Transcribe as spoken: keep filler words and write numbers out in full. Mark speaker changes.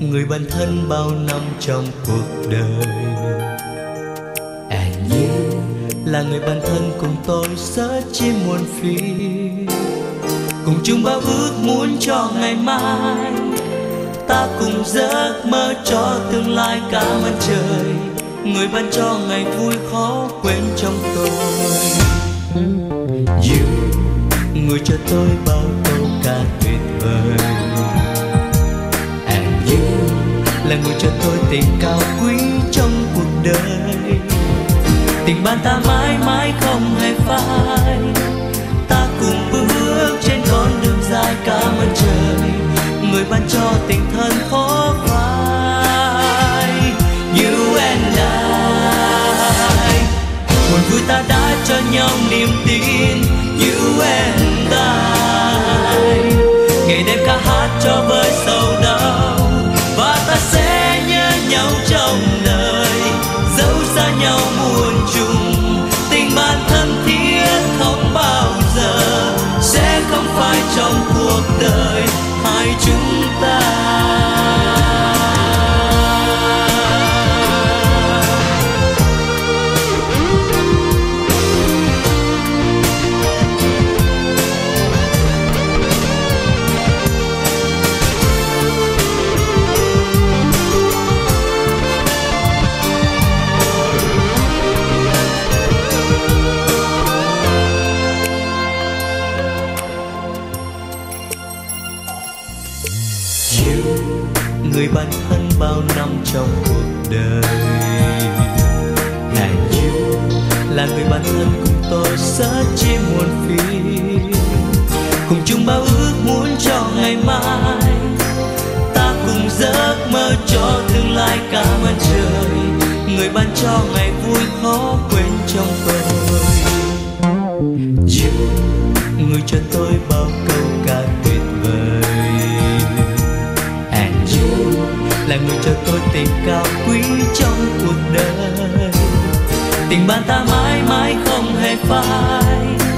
Speaker 1: người bạn thân bao năm trong cuộc đời. And you là người bạn thân cùng tôi rất chi muôn phiền, cùng chung bao ước muốn cho ngày mai. Ta cùng giấc mơ cho tương lai cảm ơn trời, người ban cho ngày vui khó quên trong tôi. You người cho tôi bao câu ca tuyệt vời. And you là người cho tôi tình cao quý trong cuộc đời. Tình bạn ta mãi mãi không hề phai, ta cùng bước trên con đường dài cảm ơn trời, người ban cho tình thân khó phai. You and I, buồn vui ta đã cho nhau niềm tin. You and I, ngày đêm ca hát cho vơi sầu đau, và ta sẽ nhớ nhau trong đời, dẫu xa nhau muôn trùng. Tình bạn thân thiết không bao giờ sẽ không phải trong cuộc đời hai chúng ta. Người bạn thân bao năm trong cuộc đời. And you là người bạn thân cùng tôi rất chi muôn phiền, cùng chung bao ước muốn cho ngày mai. Ta cùng giấc mơ cho tương lai cảm ơn trời, người ban cho ngày vui khó quên trong tôi. You người cho tôi bao câu ca tuyệt vời. Là người cho tôi tình cao quý trong cuộc đời. Tình bạn ta mãi mãi không hề phai,